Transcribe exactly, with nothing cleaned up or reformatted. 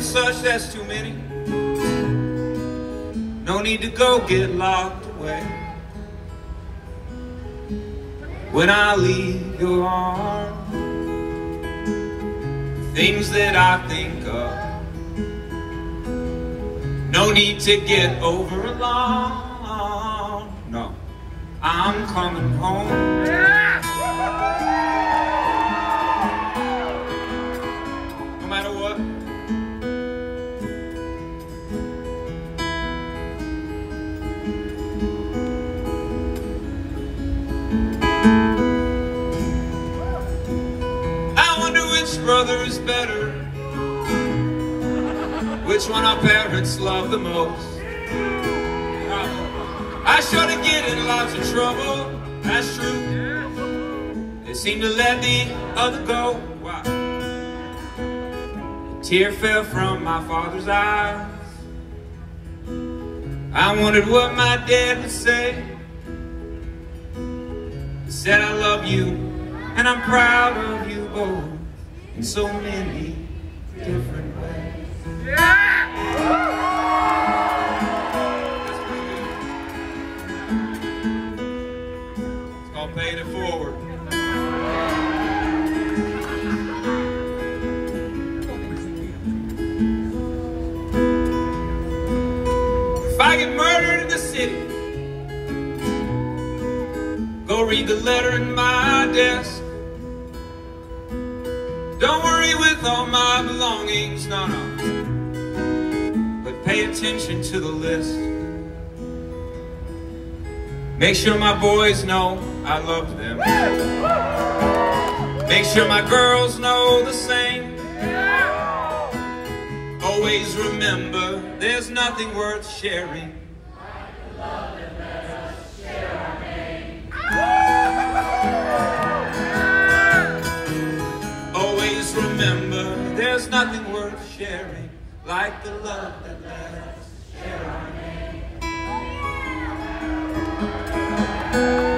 and such, that's too many. No need to go get locked away. When I leave your arms, things that I think of, no need to get over along. No, I'm coming home. No matter what. I wonder which brother is better, which one our parents love the most. I sure to get in lots of trouble, that's true. They seem to let the other go. Why? A tear fell from my father's eyes. I wondered what my dad would say. He said, I love you, and I'm proud of you both in so many different ways. Yeah! It's called paying it forward. If I get murdered in the city, go read the letter in my desk. Don't worry with all my belongings, no, no. But pay attention to the list. Make sure my boys know I love them. Make sure my girls know the same. Always remember, there's nothing worth sharing. Always remember, there's nothing worth sharing like the love that lets us share our name.